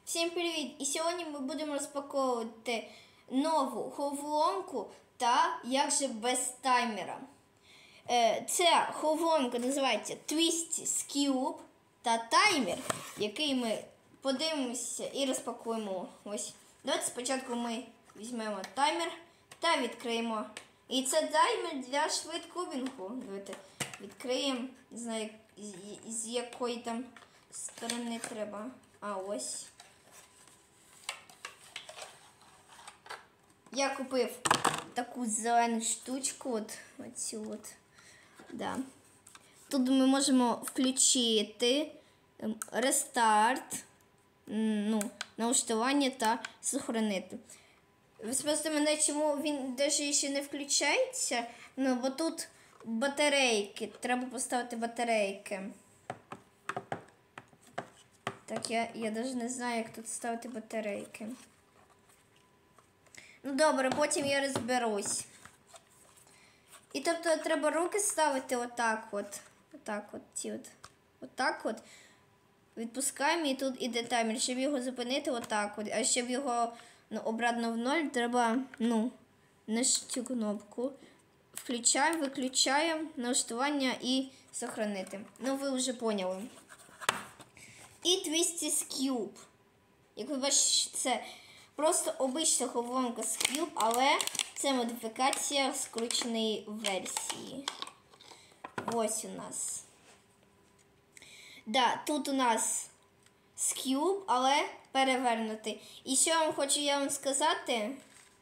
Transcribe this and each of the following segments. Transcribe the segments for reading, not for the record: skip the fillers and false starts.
Всім привіт! І сьогодні ми будемо розпаковувати нову головоломку та як же без таймера. Ця головоломка називається Twisties Cube та таймер, який ми подивимося і розпакуємо. Ось. Давайте спочатку ми візьмемо таймер та відкриємо. І це таймер для швидкобінгу. Давайте відкриємо, не знаю, з якої там сторони треба. А ось. Я купив таку зелену штучку, оцю от. Да. Тут ми можемо включити рестарт, налаштування та сохранити. Ви спросите мене, чому він навіть ще не включається? Бо тут батарейки, треба поставити батарейки. Так, я навіть не знаю, як тут ставити батарейки. Ну добре, потім я розберусь. І тобто треба руки ставити отак от. Отак от, ці от. Отак от. Відпускаємо і тут іде таймер. Щоб його зупинити отак от. А щоб його обратно в ноль, треба, на цю кнопку. Включаємо, виключаємо, налаштування і сохранити. Ви вже поняли. І Twisties Cube. Як ви бачите, це просто обична головоломка з Cube, але це модифікація скрученої версії. Ось у нас. Да, тут у нас з Cube, але перевернутий. І що хочу вам сказати?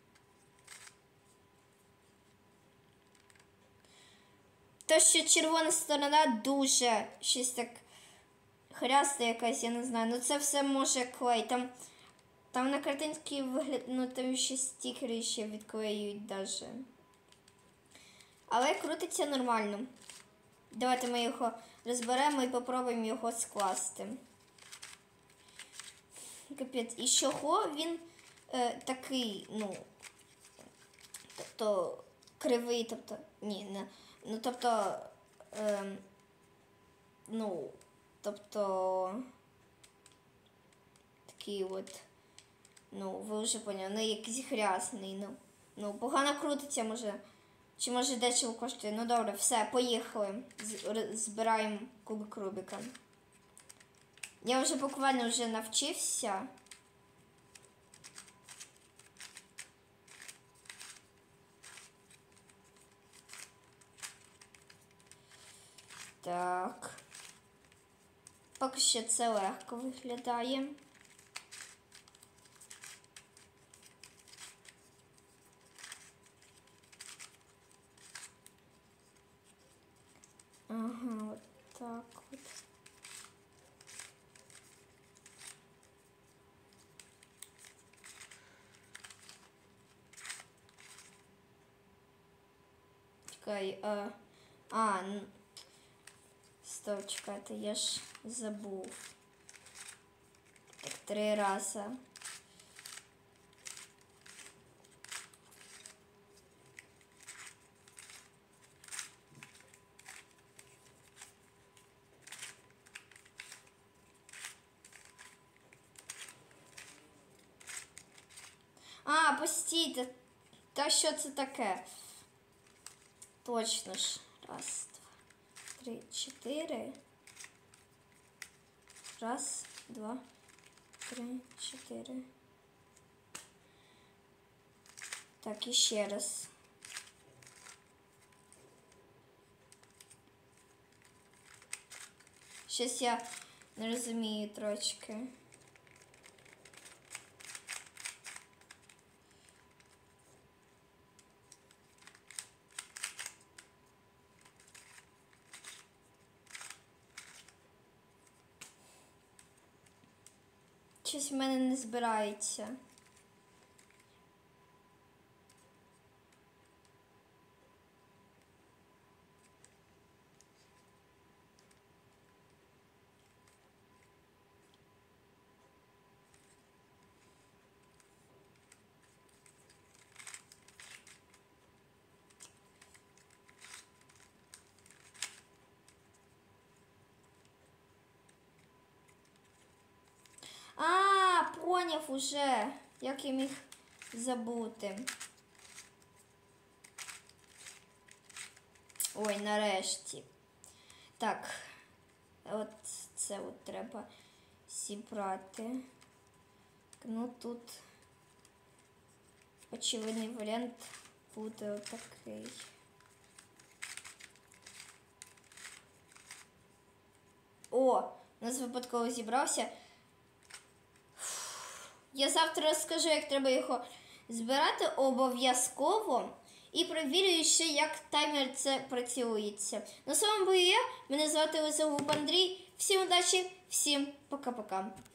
Те, що червона сторона дуже щось так хряста якась, я не знаю. Це все може клей. Там на картинці вигляд, там ще стікери ще відклеюють даже. Але крутиться нормально. Давайте ми його розберемо і попробуємо його скласти. Капець. І чого він такий, тобто кривий, тобто, ні, не, тобто, такий от, ви вже поняли, якийсь грязний, погано крутиться, може, чи може дечого коштує. Добре, все, поїхали, збираємо кубик Рубіка. Я вже буквально навчився. Так. Поки що це легко виглядає. Ага, от так от. Чекай, стоп, чекайте, я ж забув. Так, 3 рази. Постійте, та що це таке? Точно ж. 1, 2, 3, 4. 1, 2, 3, 4. Так, і ще раз. Щось я не розумію трошки. Щось в мене не збирається. поняв уже, як я міг забути. Ой, нарешті. Так, от це от треба зібрати. Ну тут очевидний варіант буде отакий. О, у нас випадково зібрався. Я завтра розкажу, як треба його збирати обов'язково. І перевірю ще, як таймер це працюється. На самому бою я, мене звати Лисогуб Андрій. Всім удачі, всім пока-пока.